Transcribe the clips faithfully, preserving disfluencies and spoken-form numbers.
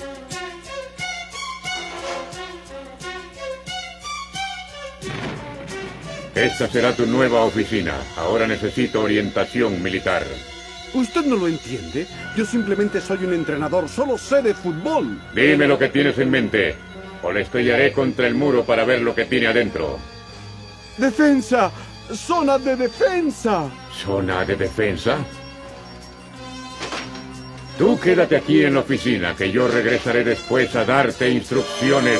Esta será tu nueva oficina. Ahora necesito orientación militar. ¿Usted no lo entiende? Yo simplemente soy un entrenador, solo sé de fútbol. Dime lo que tienes en mente, o le estrellaré contra el muro para ver lo que tiene adentro. ¡Defensa! ¡Zona de defensa! ¿Zona de defensa? Tú quédate aquí en la oficina, que yo regresaré después a darte instrucciones.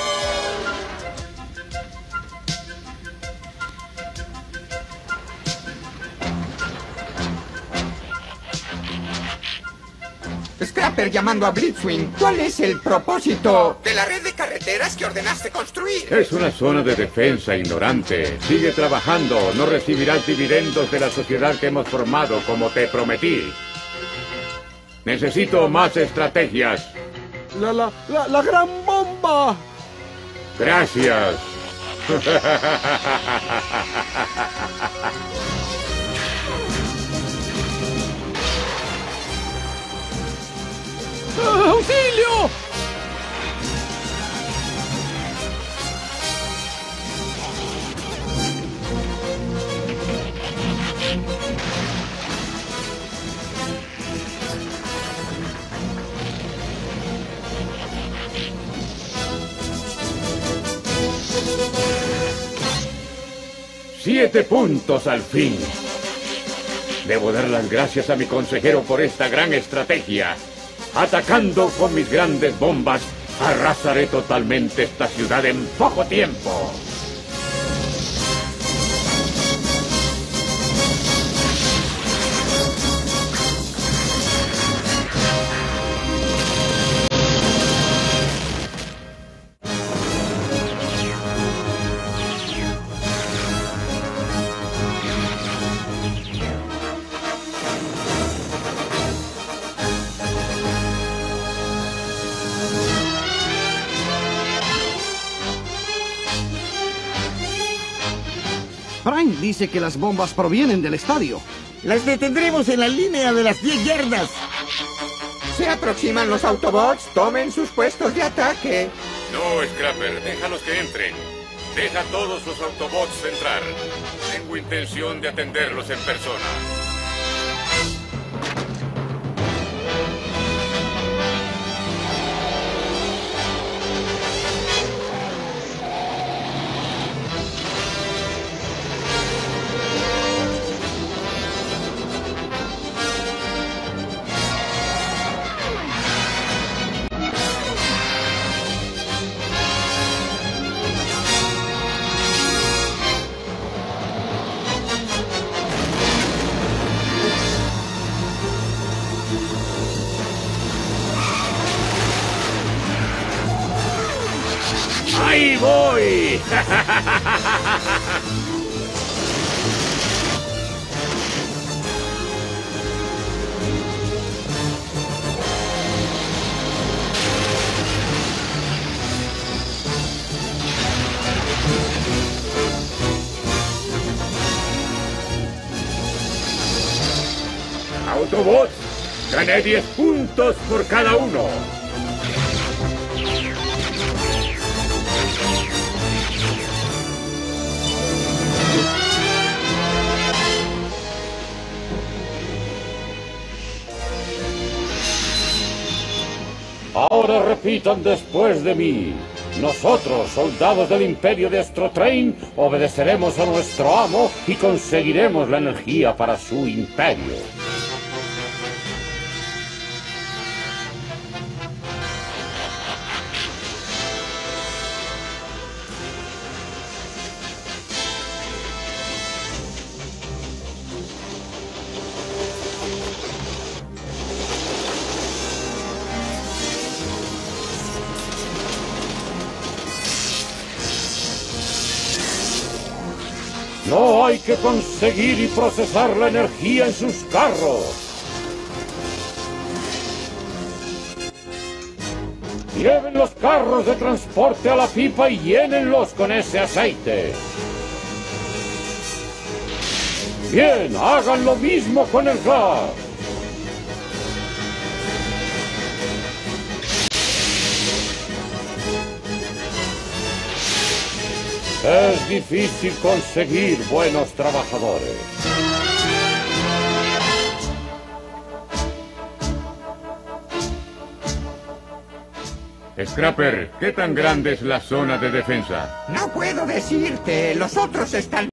Scrapper llamando a Blitzwing. ¿Cuál es el propósito de la red de carreteras que ordenaste construir? Es una zona de defensa, ignorante. Sigue trabajando. No recibirás dividendos de la sociedad que hemos formado, como te prometí. Necesito más estrategias. ¡La, la, la, la gran bomba! Gracias. ¡Auxilio! Siete puntos al fin. Debo dar las gracias a mi consejero por esta gran estrategia. Atacando con mis grandes bombas, arrasaré totalmente esta ciudad en poco tiempo. Prime dice que las bombas provienen del estadio. Las detendremos en la línea de las diez yardas. Se aproximan los Autobots. Tomen sus puestos de ataque. No, Scrapper, déjalos que entren. Deja a todos los Autobots entrar. Tengo intención de atenderlos en persona. ¡Ahí voy! Autobots, gané diez puntos por cada uno. Ahora repitan después de mí. Nosotros, soldados del Imperio de Astrotrain, obedeceremos a nuestro amo y conseguiremos la energía para su imperio. No hay que conseguir y procesar la energía en sus carros. Lleven los carros de transporte a la pipa y llénenlos con ese aceite. Bien, hagan lo mismo con el gas. Es difícil conseguir buenos trabajadores. Scrapper, ¿qué tan grande es la zona de defensa? No puedo decirte, los otros están